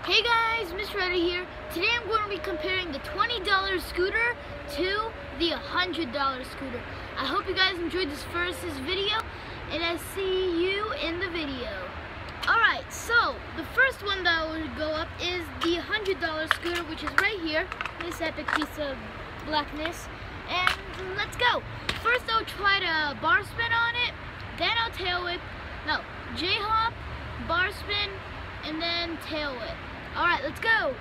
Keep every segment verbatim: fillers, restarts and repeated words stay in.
Hey guys, Miss Reddy here. Today I'm going to be comparing the twenty dollar scooter to the one hundred dollar scooter. I hope you guys enjoyed this first this video, and I see you in the video. Alright, so the first one that will go up is the one hundred dollar scooter, which is right here. This epic piece of blackness. And let's go. First I'll try to bar spin on it, then I'll tail whip. No, J-hop, bar spin, and then tail whip. Alright, let's go.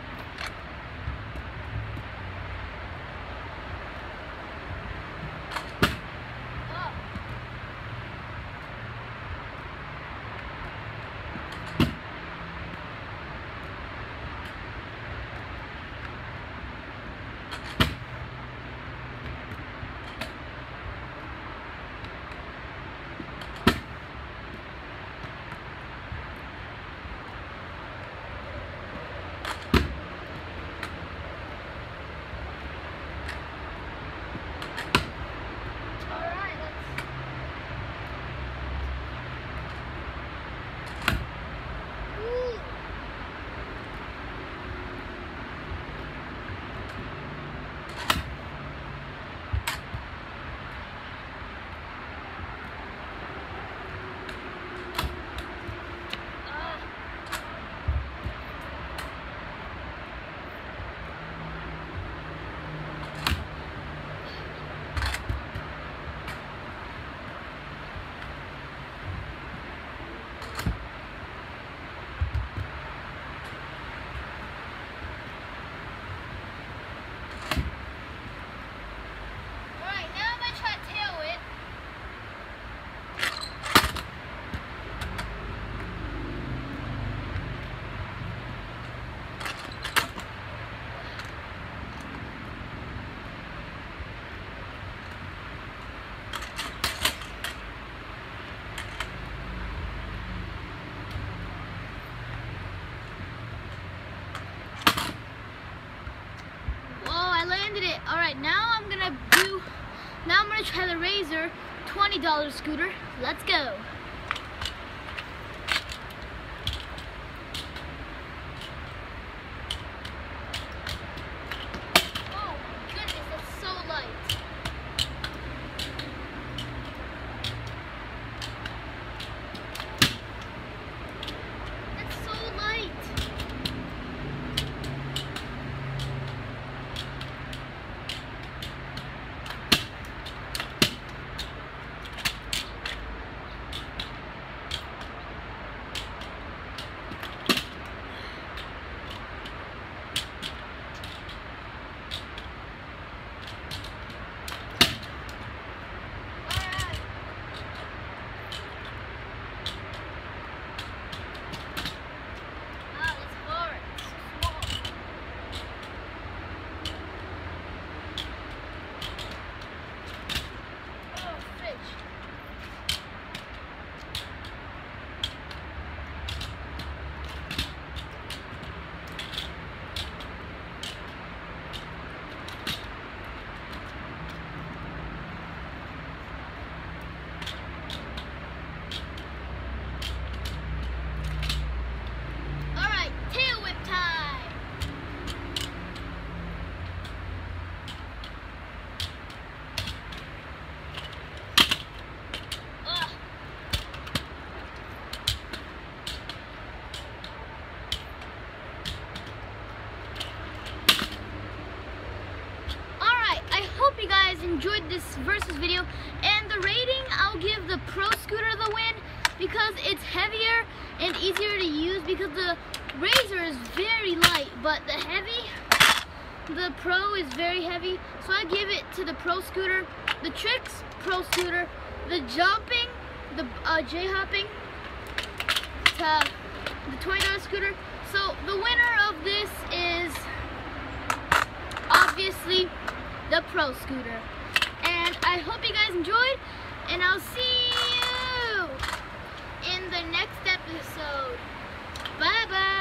Landed it. Alright, now I'm gonna do now I'm gonna try the Razor twenty dollar scooter. Let's go. Oh my goodness, that's so light. That's so light. You guys enjoyed this versus video, and the rating, I'll give the Pro scooter the win because it's heavier and easier to use, because the Razor is very light, but the heavy the Pro is very heavy, so I give it to the Pro scooter. The tricks, Pro scooter. The jumping, the uh, J-hopping, to the twenty dollar scooter. So the winner of this is obviously the Pro scooter. And I hope you guys enjoyed, and I'll see you in the next episode. Bye bye.